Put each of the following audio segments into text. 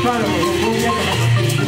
Claro, un día que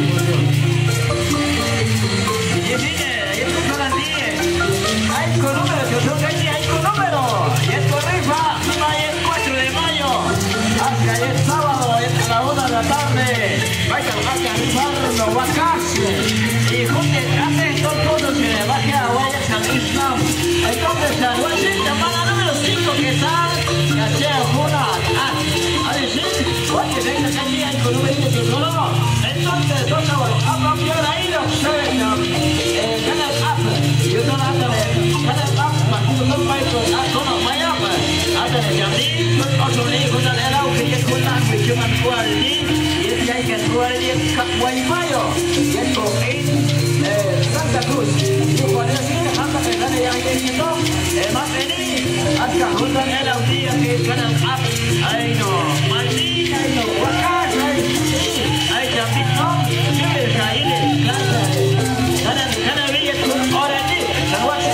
y mire, estos son las 10. Hay con número, yo soy que hay con número. Y esto rifa, ahí el 4 de mayo. Hasta el sábado, a la 1 de la tarde. Vaya a rifar los vacaciones. Y juntos hacen dos cosas que le baje a Guayas al Islam. Entonces, al Guayas, llamada número 5, que tal? Caché una. A decir, oye, venga, que aquí hay con número que solo. Entonces, dos sábados, a cambiar ahí los Canal Up. Yo soy Canal Up, partido con Michael, con Miami. Hasta de Jardín, otro día con el auge y el culan, que yo me acuerdo y es que hay que actuar en Guaymayo. Y esto en Santa Cruz. Yo cuando decir que Santa Cruz ya hay diciendo, más venir, hasta junto en el audio que es Canal Up. Ahí no, Martín, ahí no, Huacas, ahí también no, siempre es ahí de casa. Cada vez es un hora de la noche,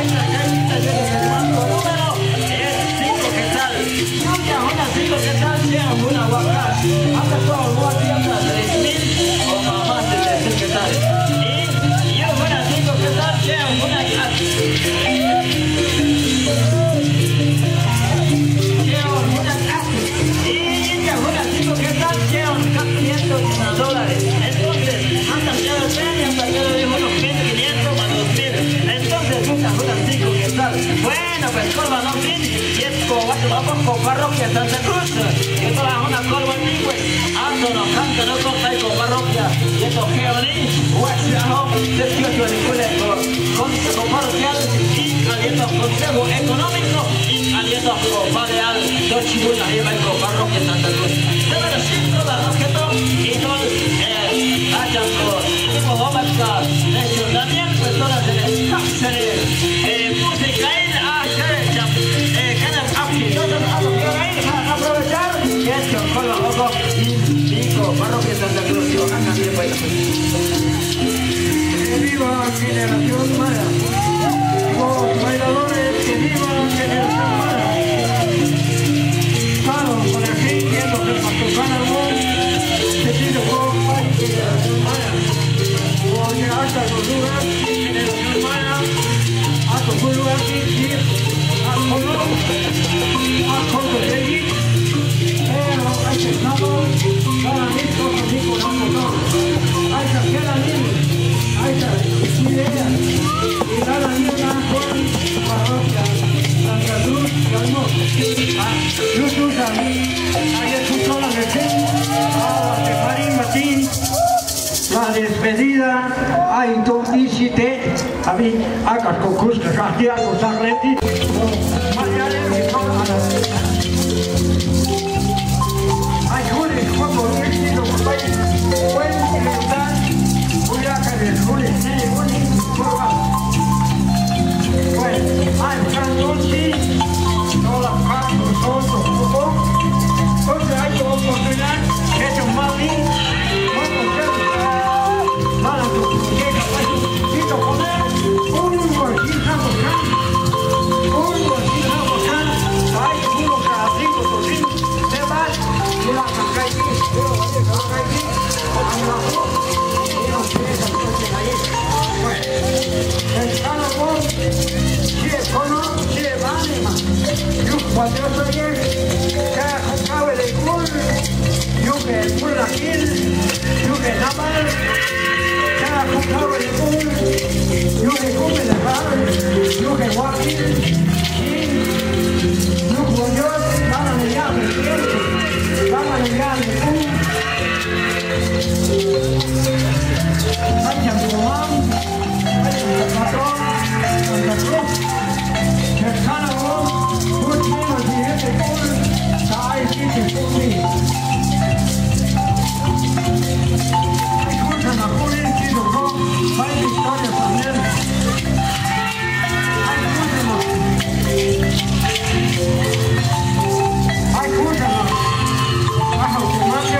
número es 5 que tal. Nunca una 5 que tal sea una Huacas. Hasta todo el mundo anda 3.000 o más de 3.000 que tal. Y yo una 5 que tal sea una casa. $500. Entonces, hasta que lo ven, hasta que lo dijo unos 1.500 a 2.000. Entonces, busca unas 5 que tal. Bueno, pues colma no fin. Y es vamos con parroquia Santa Cruz. Y esto es una colma antigua. Ando, no canta, no conta con parroquia. Y esto es Geoní, Huachajo, 18 de julio, consejo parroquial y aliento consejo económico y aliento balear. Dos chibunas lleva con parroquia Santa Cruz. Debe decir la objeto y todo hayan como Omarca, hecho también personas en el cáncer, música en Canal Up. Entonces vamos a aprovechar y hecho con los ojos y pico, parroquia Santa Cruz y bajan también pues. Que viva Generación Maya. Los bailadores, que viva Generación Maya. Claro, por aquí, viendo que el Pastor Canal se tiene con Generación Maya. Porque hasta los lugares, Generación Maya, hasta un lugar que a Colo de allí, pero hay que estar para mí cosas así con un motor. Hay que hacer a mí, hay que ideas y dar a mí una parroquia Santa Cruz y Almor. YouTube también, ahí escuchó la versión de Marín Martín. La despedida a Intonisite, a mí, a Cascocus, que Castilla, con Sarleti, Mariales y toda la hay Jules, como éxito, buen libertad, voy a caer, Jules, bueno, hay Francochi, no la Franco, entonces hay oportunidad, que es un mal día, cuando yo soy cada jocable de culo, yo que el culo aquí, yo que nada cada jocable de culo, yo que come de padre, yo que guapi, yo como yo, van a negar de tiempo, van a negar de culo, hay que tomar, hay que patrón, Santa Cruz, cercano vos, hay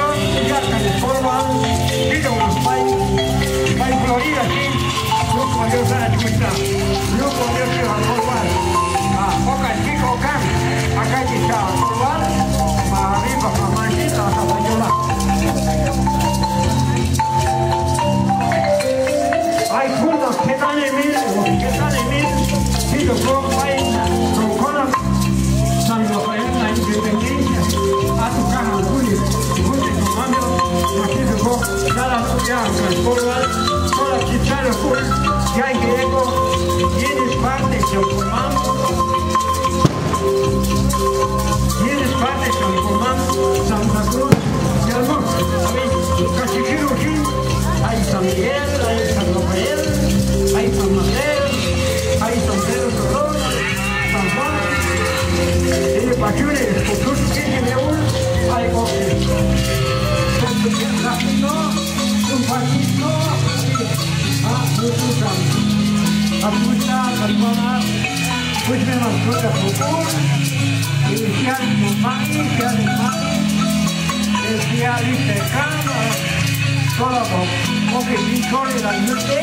ya transforma toda chichara full, ya hay griego, tienes parte que formamos, tienes parte que formamos, Santa Cruz, y además, casi quiero decir, hay San Miguel, hay San Rafael, hay San Mateo, hay San Pedro Solón, San Juan, tiene pasiones, por sus que tiene uno, hay otros. Un patito, apuesta, calmada, pues me mandó la foto, y decía mi mami, decía mi mami, decía lista de cama, todo porque pinchó en la noche,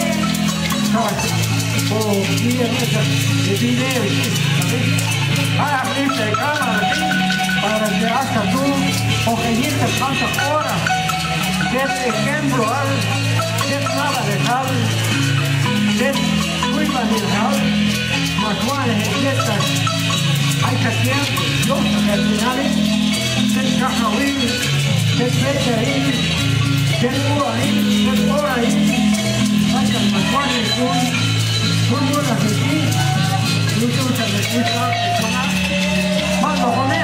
o de dinero, ¿sabes? Para lista de cama, para que hasta tú, porque dices tantas horas. Ser ejemplo, ser nada de tal, ser muy manejado, más cuales etiquetas, hay que hacer, yo al final, ser cajahuí, ser peche ahí, ser por ahí, hay que más cuales son buenas de ti, y tú se les gusta personal, más lo poner,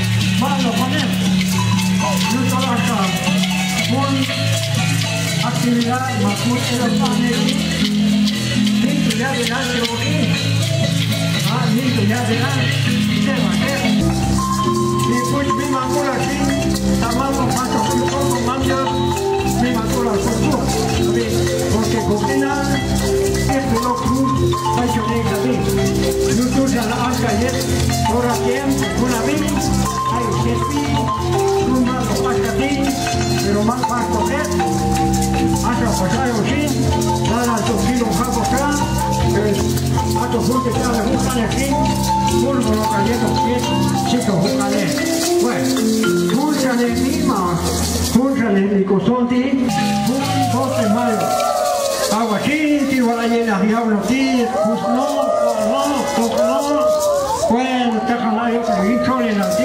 no trabaja. Actividad más muy elevada, listo ya de nada, listo ya de nada, y pues mi macula aquí, tomando paso con todo, manda mi macula con todo, porque cocina, esto no cruz, hay que negar a mí, no tú ya la has caído, por aquí, una vez, hay que ir, un más lo más que a ti, pero más para coger, hasta pasar el fin, nada, estos kilos para coger, estos juntos ya me buscan aquí, uno lo cayendo aquí, chicos, búscale, bueno, búscale misma, búscale mi cosonti, un 12 de mayo, agua aquí, tío, la llena, diablo aquí, pues no, bueno, te jala yo que vi chole en aquí,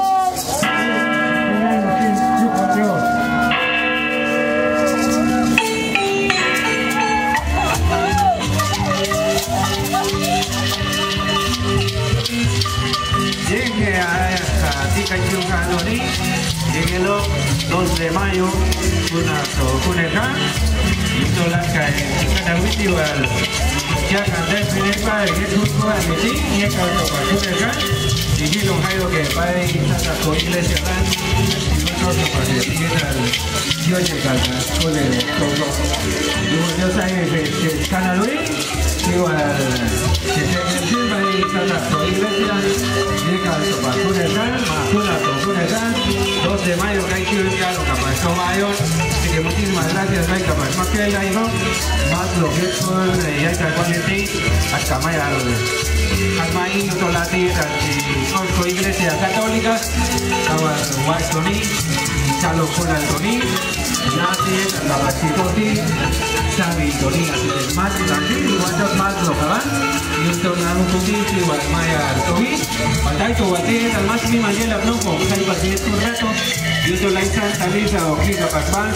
llegué el 2 de mayo, una sojuneja, y toda la calle, cada igual, ya canté el primer padre, que es un poco de mí, y es cada sojuneja, y vi los rayos que padre y tanta iglesia dan, y nosotros para que digan, yo llegué al con el todo. Yo sé que Canal Luis, igual, que se encima y tanta iglesia, llega al sojuneja, más una sojuneja, 2 de mayo que hay que ir a lo que pasó mayo, así que muchísimas gracias, Mike, más que el año, más lo que son, y hay que acudir hasta mayo, al maíz, no la tierra, y iglesia católica, estaba Guaitoni, Chalo con Altoni, Nati, la Bachitoti, Xavi, Toni, así que más, igual más lo que van, y un tornado un poquito, igual Maya, Tobi, Pataito, Guatir, al más mi mañana, no, con Jaiba, si es un reto, y un tornado Santa Lisa, o Clica Pacman,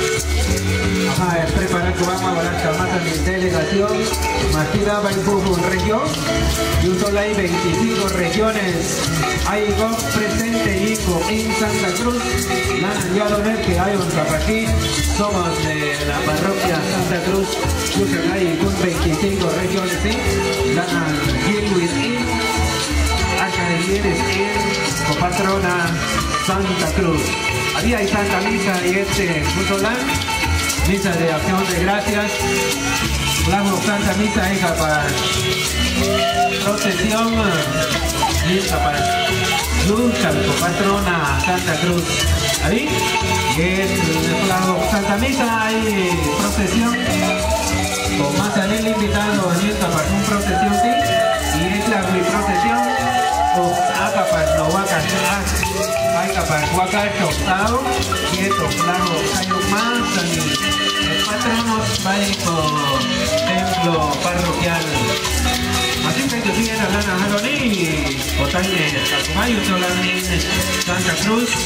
preparar que vamos a volar más de delegación, Martida, va un poco en región, y un tornado 25 regiones, hay presente hijo en Santa Cruz, ya lo ven que hay un capatí, somos de la parroquia Santa Cruz, hay con 25 regiones, ganan Gilwis acá de Gilwis copatrona Santa Cruz. Había hay Santa Misa y Musolán, misa de acción de gracias, la Santa Misa hija para procesión, lista para luz, copatrona Santa Cruz. ¿Ahí? Y en la Santa Misa hay procesión, con más anel invitado a Nilta para una procesión, ¿sí? Y es la procesión, o acá para no vacas, hay para huacas chocado, y esto, claro, hay más, el patrono va a ir por templo parroquial. Así que te siguen hablando a Jaloni, o también Calcumayo, Santa Cruz,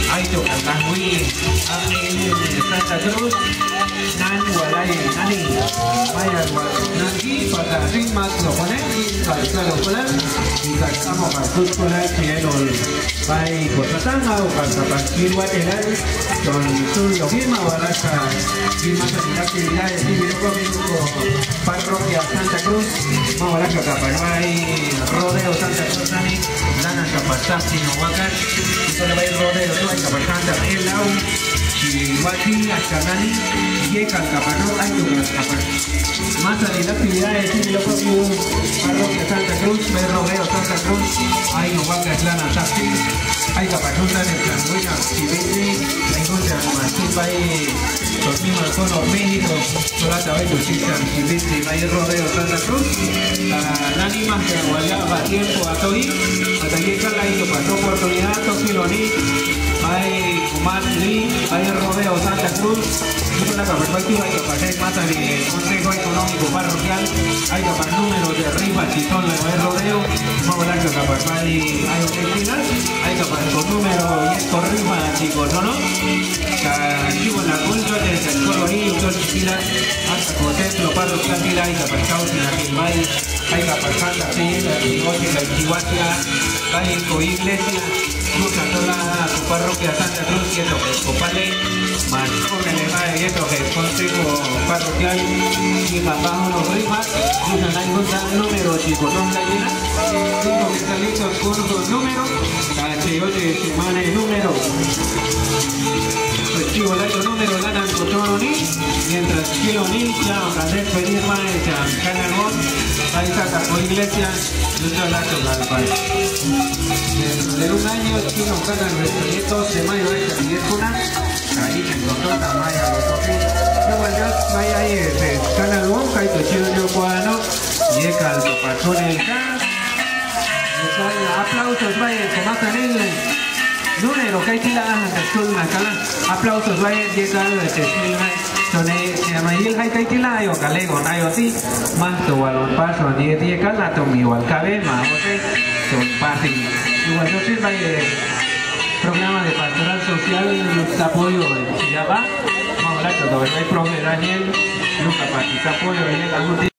hay to Calcajuí, Santa Cruz, Nan Gualay, Nani, Maya Nanki, para Rimas lo ponen, y Calcalo ponen, y Calcamo Calcus ponen, que el Bai Cosatanga o Calcapanquil Guateral, con su Logima o Alaska, y más actividades, y Parroquia Santa Cruz, Mawalaca Capanuay, Rodeo Santa Cruz, Lana Capastasi, Nohuacan, y solo va a ir rodeo, tú hay Capacanta, el Lau, y Guati, Ascanani, y Calcapanó, hay tu Calcapan. Más de la actividad de Chile, lo propio, Parroquia Santa Cruz, ve rodeo Santa Cruz, hay Nohuacan, Lana Tasti, hay Capachunta, en el Planguina, Chivete, hay contra Masipa, hay los mismos con los México, Solata, hay Luchichan, Chivete, hay rodeo Santa Cruz, Nánima, que aguardaba tiempo a Toy, hasta que Carla pasó oportunidad, Toquiloni, hay Kumar Lee, hay rodeo Santa Cruz, y la perspectiva hay que pasar más del Consejo Económico Parroquial, hay que pasar números de arriba, Chitón, hay rodeo, vamos a ver que capaz hay oficinas, hay que pasar con número y esto arriba, chicos, ¿no? Chivo en la cultura de el colorío, todo Chila, hasta contemplo parroquial, mira, hay que pasar en la Gilmay, hay que pasar la fiesta, la Chihuahua, hay con iglesia, usando la parroquia Santa Cruz, que es lo que es Copale, más con el lema de esto que es Consejo Parroquial, y papá unos rimas, usan ahí un número, chicos, no está llena, 5 cristalitos con un número, cada 8 semanas el número. Chivo el número ganan Cotoroni, mientras Kiloni ya van a despedir más de Canagón, ahí está por iglesia, lucha la total país. Dentro de un año, Chino ganan los proyectos de mayo de California, ahí se encontró Tamaya, los otros. Luego ya vaya ahí, Canagón, que hay que Chino Cuano, llega al topazón el gas, aplausos, vaya, que matan el número que hay que la aplausos vaya a llegar a este film se llama el hay que la yo calego na yo sí más tu balón paso ni llega la to mi wal cabe más son parte igual yo sí vaya programa de pastoral social apoyo ya va vamos a hablar todo el programa Daniel nunca participa apoyo en el